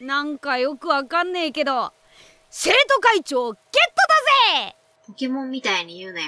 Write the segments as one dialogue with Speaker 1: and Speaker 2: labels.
Speaker 1: なんかよくわかんねえけど、生徒会長ゲットだぜ。
Speaker 2: ポケモンみたいに言うなよ。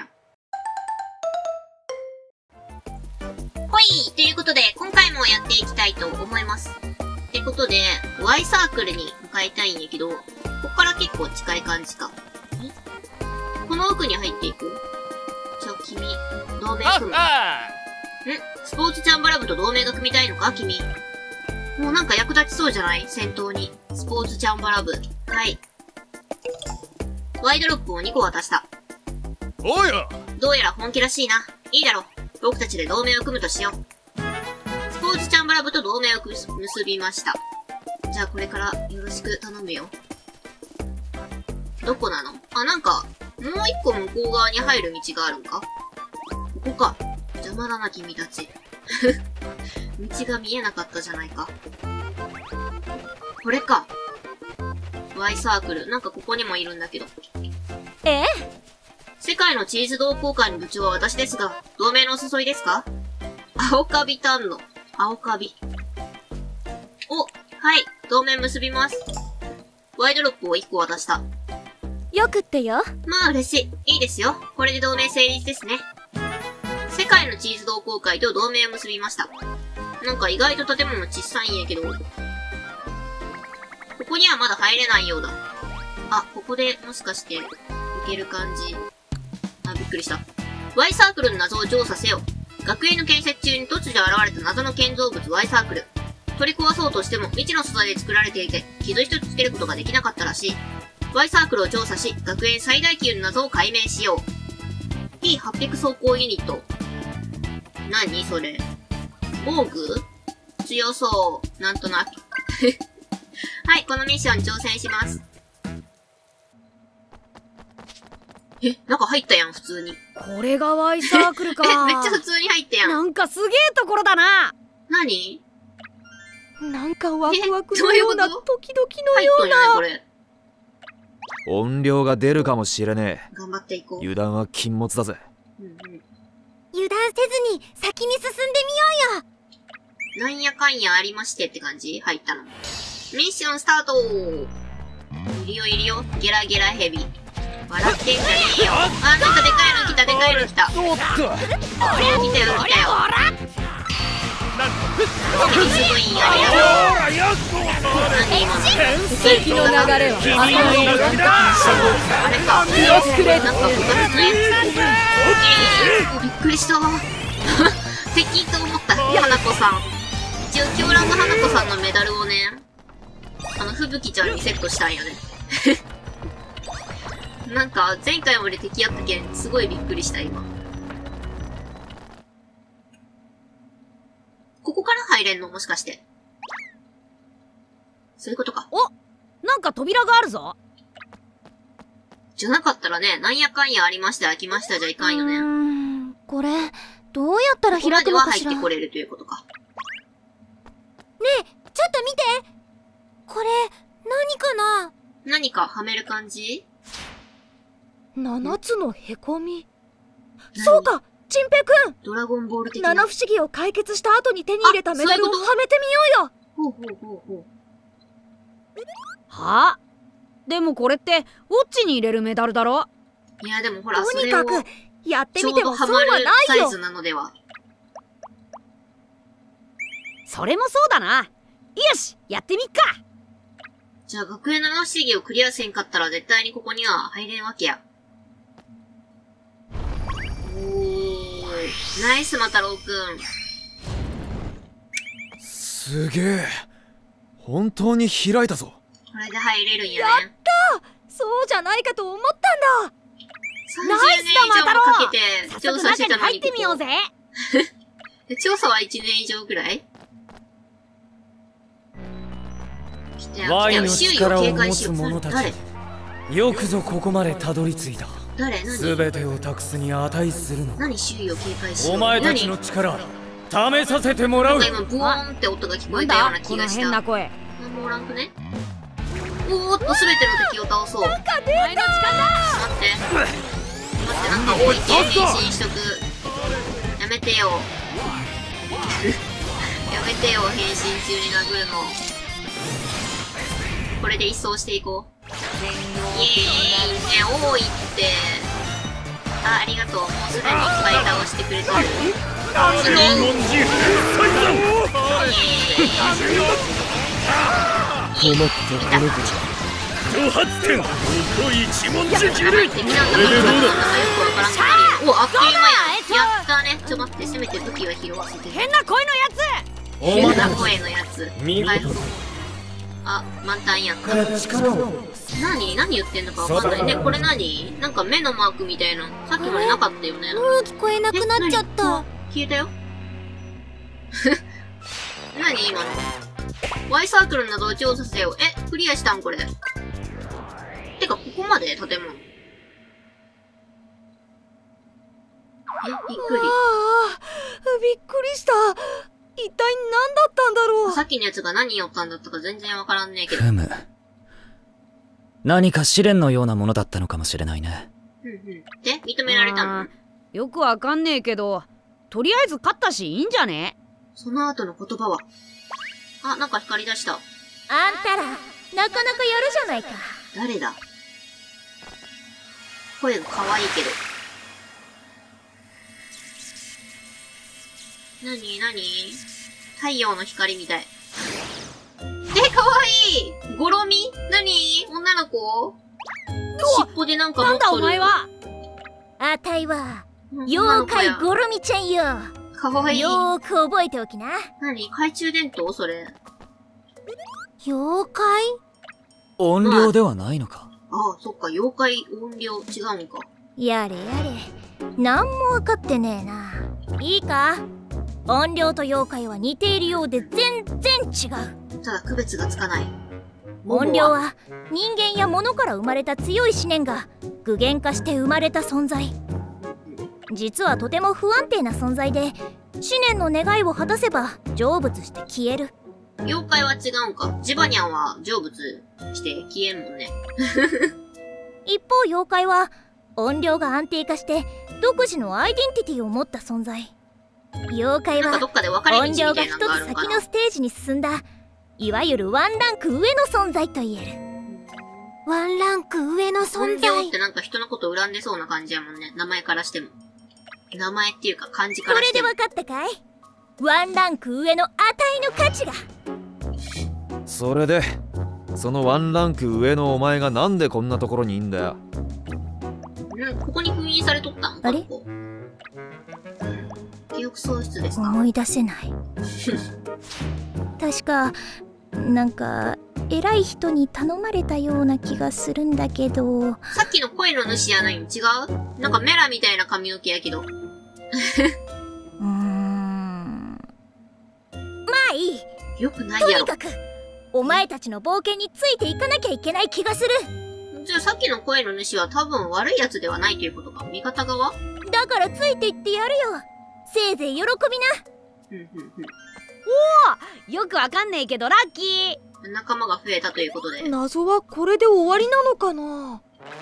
Speaker 2: ほい、ということで、今回もやっていきたいと思います。ってことで、Y サークルに向かいたいんやけど、ここから結構近い感じか。この奥に入っていく？君、同盟組む。スポーツチャンバラ部と同盟が組みたいのか君。もうなんか役立ちそうじゃない？戦闘に。スポーツチャンバラ部。はい。ワイドロップを2個渡した。
Speaker 3: おや。
Speaker 2: どうやら本気らしいな。いいだろう。僕たちで同盟を組むとしよう。スポーツチャンバラ部と同盟を結びました。じゃあこれからよろしく頼むよ。どこなの？あ、なんか、もう一個向こう側に入る道があるんか？ここか。邪魔だな君たち。道が見えなかったじゃないか。これか。Y サークル。なんかここにもいるんだけど。世界のチーズ同好会の部長は私ですが、同盟のお誘いですか？青カビ丹野。青カビ。お、はい。同盟結びます。ワイドロップを1個渡した。
Speaker 4: よくってよ。
Speaker 2: まあ嬉しい。いいですよ。これで同盟成立ですね。世界のチーズ同好会と同盟を結びました。なんか意外と建物小さいんやけど。ここにはまだ入れないようだ。あ、ここでもしかして、行ける感じ。あ、びっくりした。Y サークルの謎を調査せよ。学園の建設中に突如現れた謎の建造物 Y サークル。取り壊そうとしても未知の素材で作られていて、傷一つつけることができなかったらしい。Y サークルを調査し、学園最大級の謎を解明しよう。P800 走行ユニット。何それ。防具？強そう。なんとなく。はい、このミッションに挑戦します。中入ったやん、普通に。
Speaker 1: これが Y サークルか。
Speaker 2: めっちゃ普通に入ったやん。
Speaker 1: なんかすげえところだな。
Speaker 2: 何？
Speaker 1: なんかワクワクのような、ドキドキのような。
Speaker 2: 入っとんやないこれ。
Speaker 3: 音量が出るかもしれねえ。
Speaker 2: 頑張っていこう。
Speaker 3: 油断は禁物だぜ。
Speaker 4: 油断せずに先に進んでみようよ。
Speaker 2: なんやかんやありましてって感じ？入ったの。ミッションスタート。いるよいるよ。ゲラゲラヘビ。笑ってんじゃねえよ。あ、なんかでかいの来た、でかいの来た。来たよ、来たよ。ヘビすごいんや、あれやろ。何今の。
Speaker 1: 敵の流れは
Speaker 2: あれか。なんか部活のやつ。びっくりした。敵と思った。花子さん。一応、狂乱の花子さんのメダルをね、吹雪ちゃんにセットしたんよね。なんか、前回まで敵やったけん、すごいびっくりした、今。ここから入れんの？もしかして。そういうことか。
Speaker 1: お、なんか扉があるぞ。
Speaker 2: じゃなかったらね、なんやかんやありました、開きましたじゃいかんよね。
Speaker 4: これ、どうやったら開くのかしら。ここまでは
Speaker 2: 入ってこれるということか。
Speaker 4: ねえ、ちょっと見て。これ、何かな？
Speaker 2: 何かはめる感じ
Speaker 1: ？7つのへこみ。そうか、チンペイくん。
Speaker 2: ドラゴンボール的な。
Speaker 1: 七不思議を解決した後に手に入れたメダルをはめてみようよ。
Speaker 2: ほうほうほうほう。
Speaker 1: はあ？でもこれってウォッチに入れるメダルだろ？
Speaker 2: いやでもほら、
Speaker 1: とにかくやってみても損はないよ。
Speaker 2: サイズなのでは。
Speaker 1: それもそうだな。よし、やってみっか。
Speaker 2: じゃあ学園の七不思議をクリアせんかったら絶対にここには入れんわけや。ナイス、マタロウくん。
Speaker 3: すげえ。本当に開いたぞ。
Speaker 2: これで入れるんやね。
Speaker 1: やった！そうじゃないかと思ったんだ。
Speaker 2: ナイスだ、マタロウ。かけて
Speaker 1: 早速中に入ってみようぜ。
Speaker 2: 調査は1年以上くらい？
Speaker 5: ワイの力を持つ者たち。よくぞここまでたどり着いた。すべてを託すに値するの。
Speaker 2: 何周囲を警戒しよう。
Speaker 5: お前たちの力、試させてもらう。
Speaker 2: 今ブワーンって音が聞こえたような気がした。
Speaker 1: この変な声。
Speaker 2: なんもおらんくね？おーっと全ての敵を倒そう。
Speaker 1: なんか出た。
Speaker 2: 待って。なんか多いけん変身しとく。やめてよ。やめてよ、変身中に殴るの。 これで一掃していこう。イエーイ。多いって。ありがとう。もうすでにいっぱい倒してくれてる。
Speaker 3: 困ったこの子じゃ。挑発点。一文字切れ。
Speaker 2: 敵なんだかよくわからんくなるよ。お、あっという間や。やったね。ちょ待って、せめて武器は拾わせて。
Speaker 1: 変な声のやつ。
Speaker 2: 変な声のやつ。
Speaker 3: 見事。
Speaker 2: あ、満タンやんか。何言ってんのかわかんないね。これ何なんか目のマークみたいな。さっきまでなかったよね。
Speaker 4: もう聞こえなくなっちゃった。
Speaker 2: 消えたよ。何今の。Y サークルなどを調査せよ。クリアしたんこれ。てか、ここまで建物。びっくり。
Speaker 1: びっくりした。一体何だったんだろう。
Speaker 2: さっきのやつが何言おったんだったか全然わからんねえけど。
Speaker 5: 何か試練のようなものだったのかもしれないね。
Speaker 2: で、認められたの？
Speaker 1: よくわかんねえけど、とりあえず勝ったしいいんじゃね？
Speaker 2: その後の言葉は。あ、なんか光り出した。
Speaker 4: あんたら、なかなかやるじゃないか。
Speaker 2: 誰だ？声が可愛いけど。何太陽の光みたい。可愛いゴロミ？何？女の子？尻尾でなんか持っとる。
Speaker 1: なんだお前は。
Speaker 4: あたいは、妖怪ゴロミちゃんよ。
Speaker 2: かわいい。
Speaker 4: よーく覚えておきな。
Speaker 2: 何？懐中電灯？それ。
Speaker 4: 妖怪？
Speaker 5: 怨霊ではないのか。
Speaker 2: ああ、そっか。妖怪怨霊違うんか。
Speaker 4: やれやれ。なんもわかってねえな。いいか？怨霊と妖怪は似ているようで全然違う。
Speaker 2: ただ区別がつかない。
Speaker 4: 怨霊は人間や物から生まれた強い思念が具現化して生まれた存在。実はとても不安定な存在で、思念の願いを果たせば成仏して消える。
Speaker 2: 妖怪は違うんか。ジバニャンは成仏して消えんもんね。
Speaker 4: 一方妖怪は怨霊が安定化して独自のアイデンティティを持った存在。妖怪は怨霊が一つ先のステージに進んだ、いわゆるワンランク上の存在と言える。ワンランク上の存在。
Speaker 2: 怨霊ってなんか人のこと恨んでそうな感じやもんね。名前からしても。名前っていうか漢字からしても。
Speaker 4: これで分かったかい？ワンランク上の値の価値が。
Speaker 3: それでそのワンランク上のお前がなんでこんなところにいんだよ。
Speaker 2: ここに封印されとったん？
Speaker 4: あれ？
Speaker 2: 記憶喪失ですか？
Speaker 4: 思い出せない。確かなんか偉い人に頼まれたような気がするんだけど。
Speaker 2: さっきの声の主やないの？違う？なんかメラみたいな髪の毛やけど。
Speaker 4: まあいい。
Speaker 2: よくないやろ。
Speaker 4: とにかくお前たちの冒険についていかなきゃいけない気がする。
Speaker 2: じゃあさっきの声の主は多分悪いやつではないということか。味方側？
Speaker 4: だからついていってやるよ。せいぜい喜びな。
Speaker 1: おお、よくわかんねえけどラッキー。
Speaker 2: 仲間が増えたということで。
Speaker 1: 謎はこれで終わりなのかな。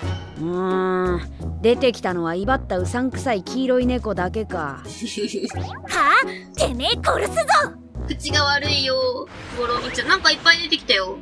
Speaker 6: 出てきたのは威張ったうさんくさい黄色い猫だけか。
Speaker 4: はあ？てめえ殺すぞ。
Speaker 2: 口が悪いよ。ゴロミちゃん、なんかいっぱい出てきたよ。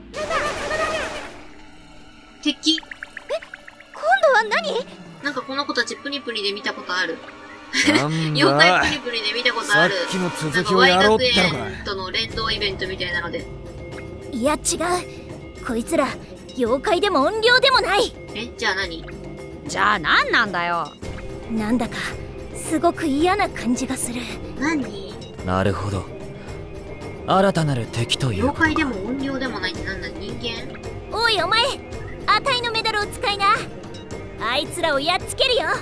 Speaker 2: 敵？
Speaker 4: 今度は何？
Speaker 2: なんかこの子たちプニプニで見たことある。
Speaker 3: なんだ
Speaker 2: 妖怪プニプニで見たことある。
Speaker 3: さっきの続きをやろうってのか。
Speaker 2: なんか Y 学園との連動イベントみたいなので。
Speaker 4: いや違う。こいつら妖怪でも怨霊でもない。
Speaker 2: じゃあ何？
Speaker 6: じゃあ何なんだよ。
Speaker 4: なんだかすごく嫌な感じがする。
Speaker 2: 何？
Speaker 5: なるほど。新たなる敵という。
Speaker 2: 妖怪でも怨霊でもないってなんだ？人間？
Speaker 4: おいお前、あたいのメダルを使いな。あいつらをやっつけるよ。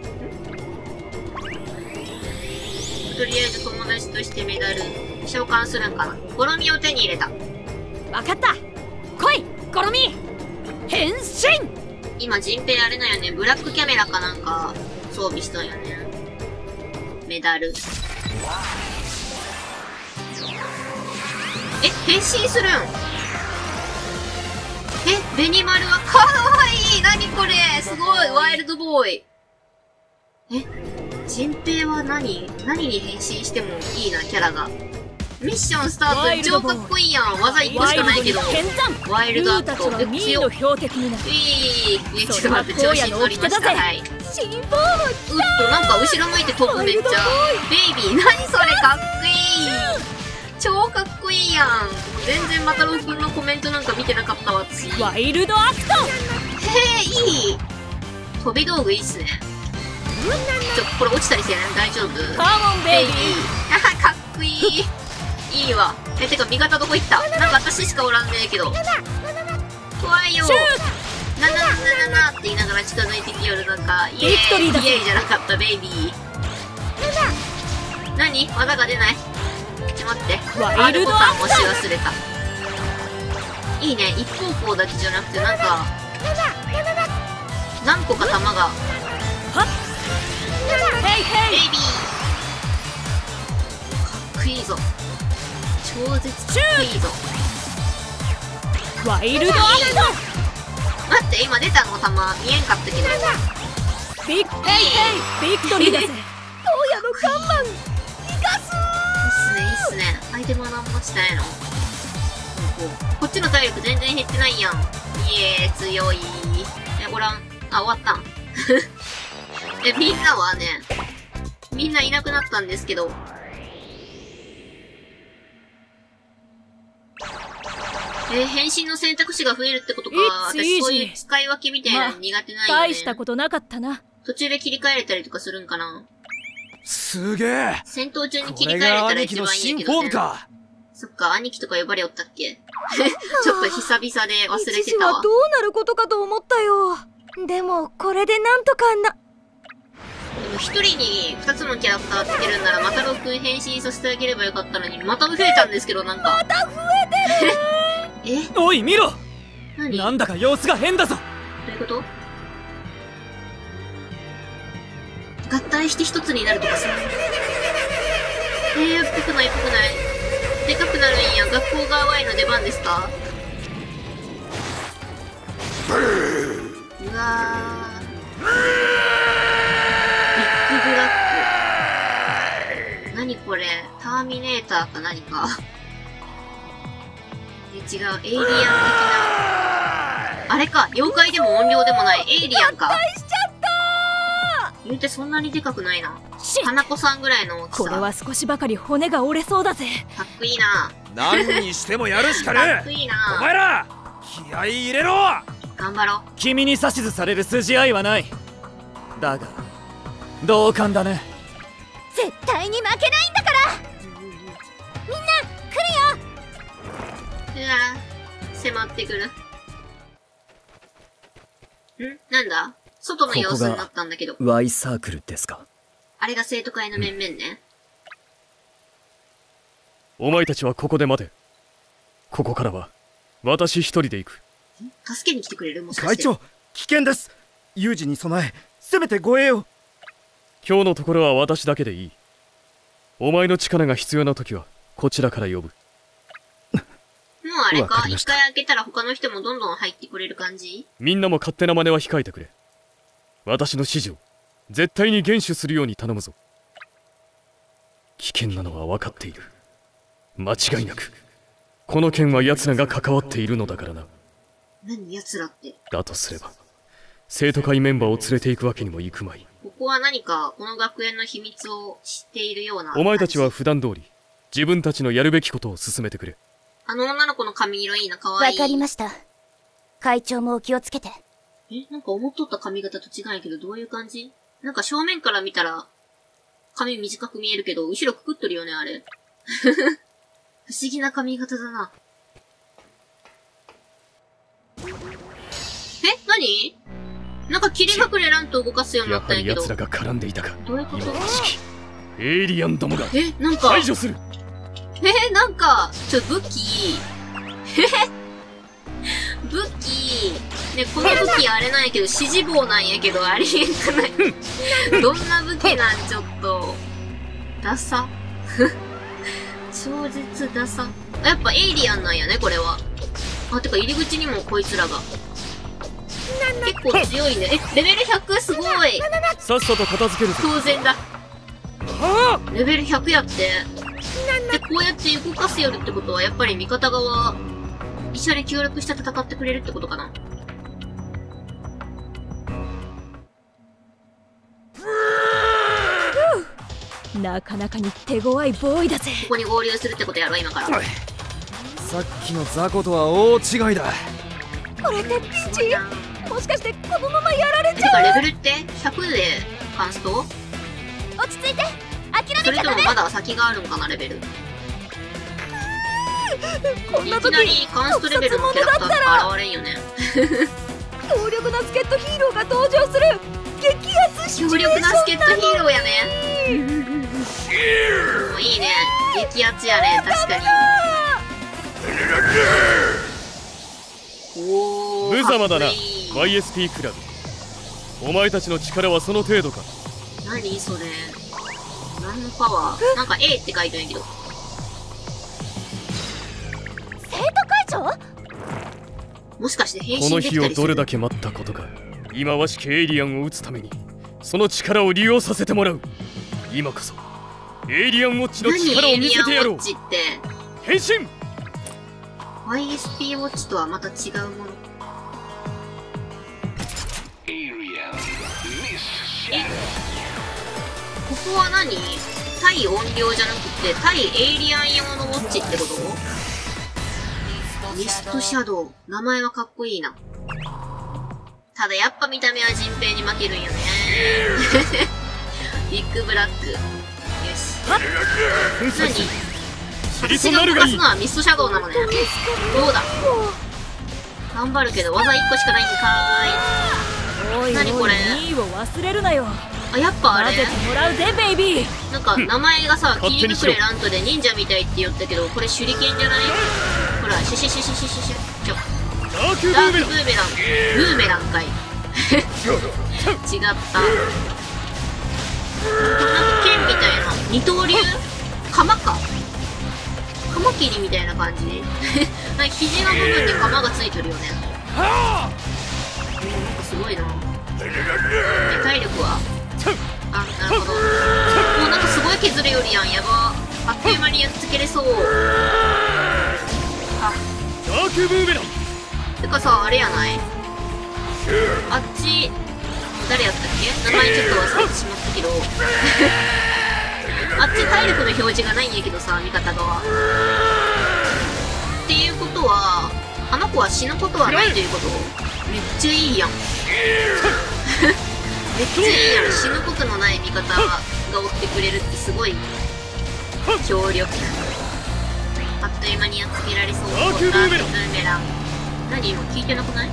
Speaker 2: とりあえず友達としてメダル召喚するんかな。ゴロミを手に入れた。
Speaker 6: わかった。来いゴロミ、変身。
Speaker 2: 今ジンペイあれなんよね。ブラックキャメラかなんか装備しとんよね。メダル。変身するん？ベニマルはかわいい。何これ、すごい。ワイルドボーイ。ジンペイは何に変身してもいいな、キャラが。 ミッションスタート超かっこいいやん。技1個しかないけど。ワイルドアット。強っ。ちょっと待って、調子に乗りました。はい。なんか後ろ向いて飛ぶめっちゃ。ベイビー、何それかっこいい。超かっこいいやん。全然マタロウくんのコメントなんか見てなかったわ、私。
Speaker 6: ワイルドアクト。
Speaker 2: へえ、いい。飛び道具いいっすね。これ落ちたりしてない？大丈夫？ベイビー。かっこいい。いいわ。てか味方どこ行った？なんか私しかおらんねえけど。怖いよ。なって言いながら近づいてきよる。なんか、イエーイじゃなかった、ベイビー。何？技が出ない？ちょ、待って。R ボタン押し忘れた。いいね。一方向だけじゃなくて、なんか、何個か弾が。ベイビー。かっこいいぞ。超絶かっこいいぞ。
Speaker 6: ワイルドアクト。
Speaker 2: 待って、今出たの弾見えんかったけど。
Speaker 6: ビクトリーだぜ。
Speaker 1: 荒野のガンマン生かす。
Speaker 2: いいっすね。アイテムは何もしてないの？こっちの体力全然減ってないやん。イエー、強い。おらん。あ、終わったん。みんなはね、みんないなくなったんですけど。変身の選択肢が増えるってことか。私そういう使い分けみたいなの苦手ないよね。
Speaker 6: 大したことなかったな。
Speaker 2: 途中で切り替えれたりとかするんかな。
Speaker 3: すげえ。
Speaker 2: 戦闘中に切り替えれたら一番いいけどね。そっか、兄貴とか呼ばれよったっけ。ちょっと久々で忘れてたわ。
Speaker 1: 一時はどうなることかと思ったよ。でもこれでなんとかな。
Speaker 2: でも一人に2つのキャラクターつけるんならマタロウくん変身させてあげればよかったのに、また増えたんですけど、なんか。
Speaker 1: また増えてる。
Speaker 5: おい見ろ。
Speaker 2: 何？
Speaker 5: なんだか様子が変だぞ。
Speaker 2: どういうこと？合体して一つになるとかさ。ぽくない。でかくなるんや。学校がYの出番ですか？うわー。ビッグブラック。何これ？ターミネーターか何か。違う、エイリアン的な。あれか、妖怪でも怨霊でもない、エイリアンか。
Speaker 1: 合体しちゃった。
Speaker 2: 言うてそんなにでかくないな。花子さんぐらいの大きさ。
Speaker 6: これは少しばかり骨が折れそうだぜ。
Speaker 2: かっこいいな。
Speaker 3: 何にしてもやるしかねえ。
Speaker 2: かっこいいな。
Speaker 3: お前ら気合い入れろ。
Speaker 2: 頑張ろう。
Speaker 5: 君に指図される筋合いはない。だが同感だね。
Speaker 4: 絶対に負けないんだから。みんな来るよ。
Speaker 2: うわぁ、迫ってくる。なんだ？外の様子になったんだけど。
Speaker 5: Y サークルですか？
Speaker 2: あれが生徒会の面々ね。
Speaker 7: お前たちはここで待て。ここからは私一人で行く。
Speaker 2: 助けに来てくれる？もしかして。
Speaker 8: 会長、危険です。有事に備え、せめて護衛を。
Speaker 7: 今日のところは私だけでいい。お前の力が必要な時はこちらから呼ぶ。
Speaker 2: もうあれか、一回開けたら他の人もどんどん入ってくれる感じ？
Speaker 7: みんなも勝手な真似は控えてくれ。私の指示を絶対に厳守するように頼むぞ。危険なのは分かっている。間違いなくこの件は奴らが関わっているのだからな。
Speaker 2: 何奴らって？
Speaker 7: だとすれば生徒会メンバーを連れて行くわけにもいくまい。
Speaker 2: ここは何かこの学園の秘密を知っているような。
Speaker 7: お前たちは普段通り自分たちのやるべきことを進めてくれ。
Speaker 2: あの女の子の髪色いいな、可愛い。
Speaker 4: わかりました。会長もお気をつけて。
Speaker 2: なんか思っとった髪型と違うんやけど、どういう感じ？なんか正面から見たら、髪短く見えるけど、後ろくくっとるよね、あれ。不思議な髪型だな。何？なんか切り隠れランと動かすようになったんやけど。
Speaker 7: やはり奴らが絡んでいたか。
Speaker 2: どういうこと？
Speaker 7: 今の時期、エイリアンどもが
Speaker 2: なんか
Speaker 7: 排除する。
Speaker 2: なんか、武器武器ね、この武器あれなんやけど、指示棒なんやけど、ありえんくないどんな武器なん？ちょっと。ダサ超絶ダサ。やっぱエイリアンなんやね、これは。あ、てか入り口にもこいつらが。結構強いね。レベル 100? すごい。
Speaker 7: さっさと片付けるぞ。
Speaker 2: 当然だ。レベル100やって。 で、こうやって動かせよるってことは、やっぱり味方側、一緒に協力して戦ってくれるってことかな。
Speaker 6: なかなかに手強いボーイだぜ。
Speaker 2: ここに合流するってことやろ、今から。
Speaker 3: さっきの雑魚とは大違いだ。
Speaker 6: これってピーチ？もしかしてこのままやられちゃう？
Speaker 2: てかレベルって100でカンスト？
Speaker 4: 落ち着いて、諦めちゃダメ。
Speaker 2: それともまだ先があるんかな、レベル。
Speaker 6: こんな時
Speaker 2: いきなりカンストレベルのキャラクターとか現れんよね。
Speaker 6: 強力な助っ人ヒーローが登場する激アツシチュエーション。
Speaker 2: 強力な助っ人ヒーローやね。もういいね、激アツやね、確かに。おー、
Speaker 7: 無様だな、
Speaker 2: かっこいい。
Speaker 7: YSP クラブ。お前たちの力はその程度か。
Speaker 2: 何それ、何のパワー？なんか A って書いてるんやけど。
Speaker 4: 生徒会長？
Speaker 2: もしかして変
Speaker 7: この
Speaker 2: 身できたりする？
Speaker 7: 日をどれだけ待ったことか。忌まわしきエイリアンを撃つためにその力を利用させてもらう。今こそエイリアンウォッチの力を見せてやろう。
Speaker 2: 何エイリアンウォッチって？
Speaker 7: 変身。
Speaker 2: YSP ウォッチとはまた違うもの。ここは何？対音量じゃなくて対エイリアン用のウォッチってこと？ミストシャドウ、名前はかっこいいな。ただやっぱ見た目はジンペイに負けるんよね。ビッグブラック。よし。何？私が動かすのはミストシャドウなのね。どうだ？頑張るけど技1個しかないんかーい。何これ？
Speaker 6: 2位を忘れるなよ。
Speaker 2: あ、やっぱあれ？
Speaker 6: 混ぜてもらうぜベイビー。
Speaker 2: なんか名前がさ、キリヌクレラントで忍者みたいって言ったけど、これ手裏剣じゃない？ほら、シュシュシュシュシュシュシュ。ちょ。
Speaker 7: ダークブ
Speaker 2: ダーク
Speaker 7: ーメラン。
Speaker 2: ブーメラン。ブーメランかい。違った。なんか剣みたいな。二刀流？鎌か。カマキリみたいな感じ。なんか肘の部分に鎌がついてるよね。なんかすごいな。体力は？あ、なるほど。もうなんかすごい削るよりやん。やば。あっという間にやっつけれそう。あ、
Speaker 7: ダークブーメラン。
Speaker 2: てかさ、あれやない？あっち、誰やったっけ？名前ちょっと忘れてしまったけど。あっち体力の表示がないんやけどさ、味方側。っていうことは、あの子は死ぬことはないということ？めっちゃいいやん。めっちゃいいやん。死ぬことのない味方が追ってくれるってすごい強力。あっという間にやっつけられそう。ダークブーメラン。何今聞いてなくない？びっ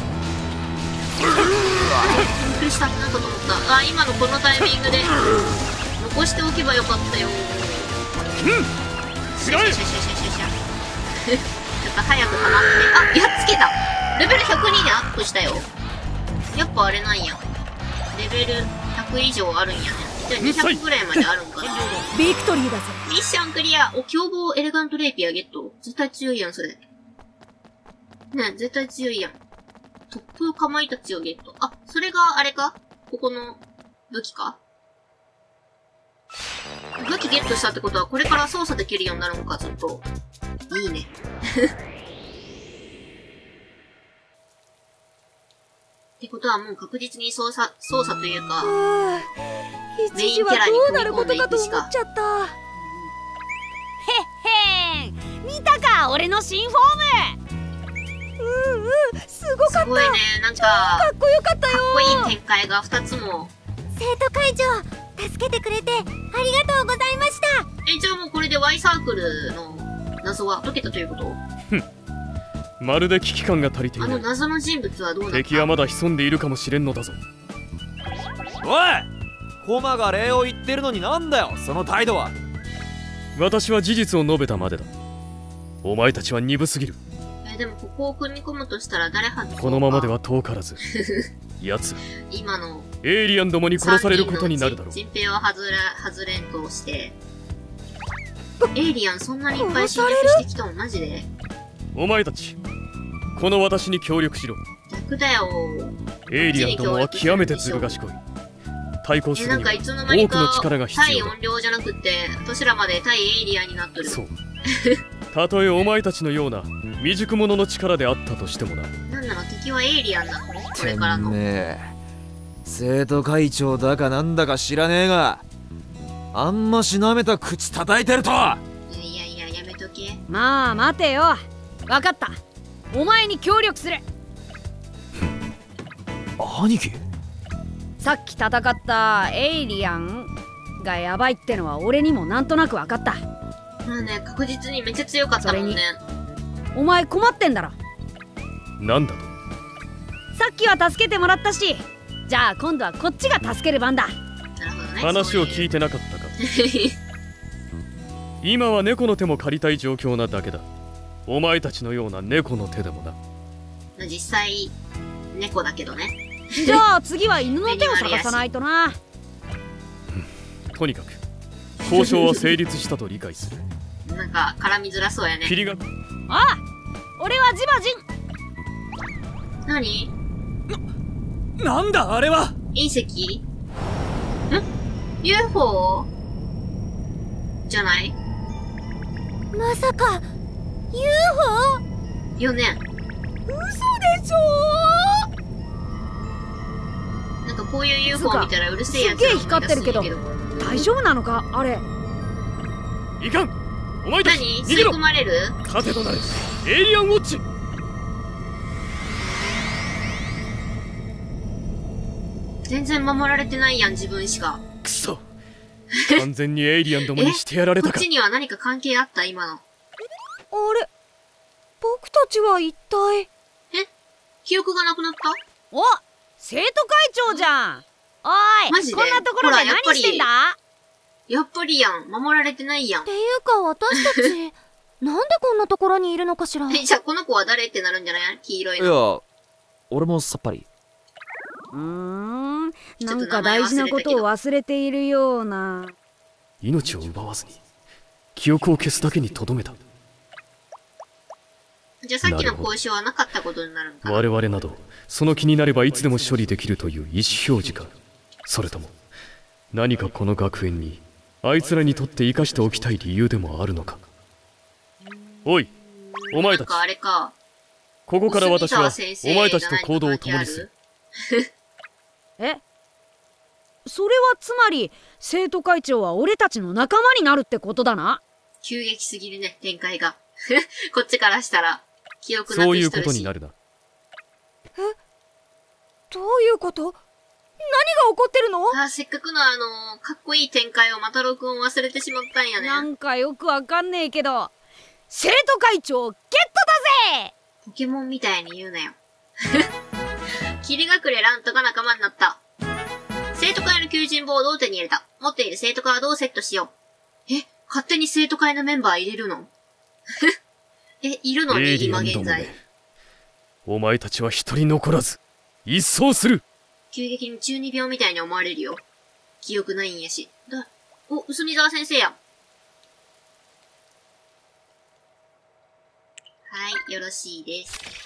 Speaker 2: くりした。なんかと思った。あ、今のこのタイミングで残しておけばよかったよ。シャシャシャシャシャシャ。ちょっと早くはまって。あ、やっつけた。レベル102にアップしたよ。やっぱあれなんや。レベル100以上あるんやね。じゃあ200ぐらいまであるんかな。
Speaker 6: ビクトリーだぜ。
Speaker 2: ミッションクリア。お、凶暴エレガントレイピアゲット。絶対強いやん、それ。ねえ、絶対強いやん。突風かまいたちをゲット。あ、それがあれか？ここの武器か？武器ゲットしたってことはこれから操作できるようになるのか、ちょっと。いいね。ってことはもう確実に操作というか、メインキャラに組み込んでいくしか。
Speaker 6: へっへん、見たか俺の新フォーム。すごかった。
Speaker 2: すごいね、なんか
Speaker 6: かっこよかったよ。
Speaker 2: かっこいい展開が2つも。
Speaker 4: 生徒会長、助けてくれてありがとうございました。
Speaker 2: じゃあもうこれで Y サークルの謎は解けたということ？
Speaker 7: まるで危機感が足りていない。
Speaker 2: あの謎の人物はどうなった？
Speaker 7: 敵はまだ潜んでいるかもしれんのだぞ。
Speaker 3: おい、コマが礼を言ってるのになんだよその態度は。
Speaker 7: 私は事実を述べたまでだ。お前たちは鈍すぎる。
Speaker 2: でもここを組み込むとしたら誰外そうか。
Speaker 7: このままでは遠からず奴
Speaker 2: 今の
Speaker 7: エイリアンどもに殺されることになるだろう。
Speaker 2: 人平は外れんとしてエイリアンそんなにいっぱい侵略してきたのマジで？
Speaker 7: お前たちこの私に協力しろ。
Speaker 2: 逆だよ。
Speaker 7: エイリアンどもは極めてずる賢い。 対抗するには
Speaker 2: なんかいつの間に
Speaker 7: 多くの
Speaker 2: か
Speaker 7: 力が必要だ。
Speaker 2: 対音量じゃなくって私らまで対エイリアンになっとる。
Speaker 7: そう。たとえお前たちのような未熟者の力であったとしてもな。
Speaker 2: なんなの、敵はエイリアンなのこれからの。
Speaker 3: てめえ生徒会長だかなんだか知らねえが、あんましなめた口叩いてると。
Speaker 2: いややめとけ。
Speaker 6: まあ待てよ。わかった、お前に協力する。
Speaker 3: 兄貴、
Speaker 6: さっき戦ったエイリアンがヤバいってのは俺にもなんとなくわかった。
Speaker 2: まあね、確実にめっちゃ強かったもんね。
Speaker 6: お前困ってんだろ。
Speaker 7: なんだと。
Speaker 6: さっきは助けてもらったし、じゃあ今度はこっちが助ける番だ。
Speaker 2: なるほどね。
Speaker 7: 話を聞いてなかったか。今は猫の手も借りたい状況なだけだ。お前たちのような猫の手でもな。
Speaker 2: 実際猫だけどね。
Speaker 6: じゃあ次は犬の手を探さないとな。
Speaker 7: とにかく交渉は成立したと理解する。
Speaker 2: なんか絡みづらそうやね。
Speaker 7: 霧が。
Speaker 6: ああ、俺はジバジン。
Speaker 2: 何？
Speaker 5: なんだあれは。
Speaker 2: 隕石？UFO？ じゃない？
Speaker 4: まさか UFO？
Speaker 2: よね。
Speaker 4: 嘘でしょ。
Speaker 2: なんかこういう UFO 見たらうるせえやつ
Speaker 6: すっげえ光ってるけど
Speaker 2: 思い出すんだ
Speaker 6: 大丈夫なのかあれ。
Speaker 7: いかん。お前たち
Speaker 2: 何？
Speaker 7: 逃げろ。
Speaker 2: 吸い込まれる？
Speaker 7: 盾となれエイリアンウォッチ。
Speaker 2: 全然守られてないやん、自分しか。
Speaker 7: くそ。完全にエイリアンどもにしてやられたか。
Speaker 2: こっちには何か関係あった？今の。
Speaker 1: あれ、僕たちは一体。
Speaker 2: 記憶がなくなった？
Speaker 6: お、生徒会長じゃん。おい、
Speaker 2: マジで
Speaker 6: こんなところで何してんだ？
Speaker 2: やっぱりやん。守られてないやん。
Speaker 1: っていうか私たちなんでこんなところにいるのかしら。
Speaker 2: じゃあこの子は誰ってなるんじゃない？黄色い
Speaker 3: い
Speaker 2: の。
Speaker 3: や俺もさっぱり。
Speaker 6: なんか大事なことを忘れているような。
Speaker 7: 命を奪わずに記憶を消すだけにとどめた。
Speaker 2: じゃあさっきの交渉はなかったことになるんかな。
Speaker 7: 我々などその気になればいつでも処理できるという意思表示か、それとも何かこの学園にあいつらにとって生かしておきたい理由でもあるのか。おい、お前たち、
Speaker 2: なんかあれか。
Speaker 7: ここから私は
Speaker 2: お墨沢先生
Speaker 7: お前たちと行動を共にする。
Speaker 6: え、それはつまり生徒会長は俺たちの仲間になるってことだな。
Speaker 2: 急激すぎるね、展開が。こっちからしたら記憶な
Speaker 7: そういう
Speaker 2: くしとるし。
Speaker 7: ことになるな。
Speaker 1: どういうこと？何が起こってるの？
Speaker 2: せっかくのかっこいい展開をまた録音忘れてしまったんやね。
Speaker 6: なんかよくわかんねえけど、生徒会長ゲットだぜ！
Speaker 2: ポケモンみたいに言うなよ。霧隠れラントが仲間になった。生徒会の求人ボードを手に入れた。持っている生徒カードをセットしよう。勝手に生徒会のメンバー入れるの？いるのに
Speaker 7: エイリア
Speaker 2: 今現在。
Speaker 7: ンどもめ、お前たちは一人残らず一掃する。
Speaker 2: 急激に中二病みたいに思われるよ。記憶ないんやし。お、薄見沢先生や。はい、よろしいです。